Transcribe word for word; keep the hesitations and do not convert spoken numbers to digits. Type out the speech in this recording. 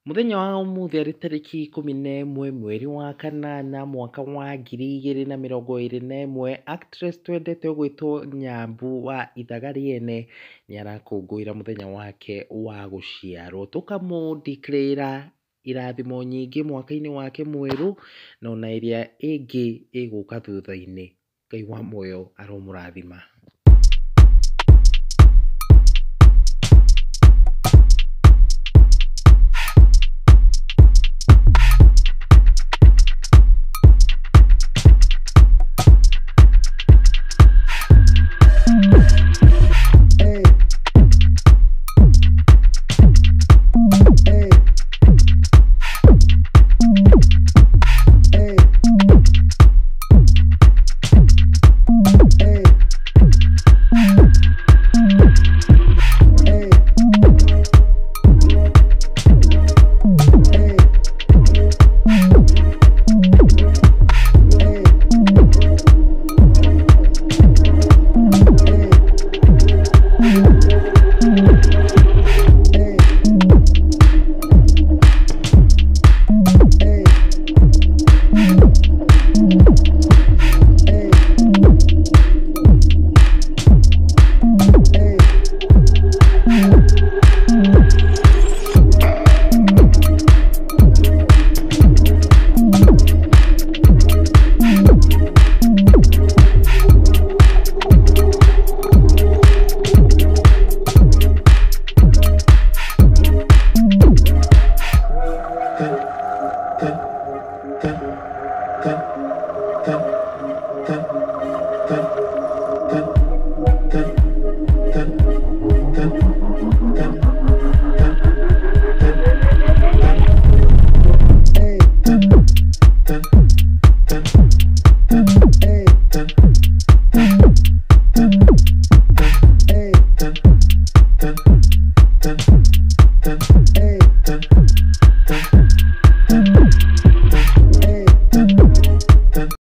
Muthenya wa umuthi ari tariki ikumi na ĩmwe mweri wa kanana mwaka wa ngiri igĩrĩ na mĩrongo ĩrĩ na ĩmwe, actress twendete ũgwĩtwo Nyambu wa Ithaga Riene nĩarakũngũĩra mũthenya wake wa gũciarwo. Tũkamũ declare irathimo nyingĩ mwaka-inĩ wake mwerũ na ona ĩrĩa ĩngĩ ĩgũka thutha-inĩ. Ngai wa muoyo aromũrathima.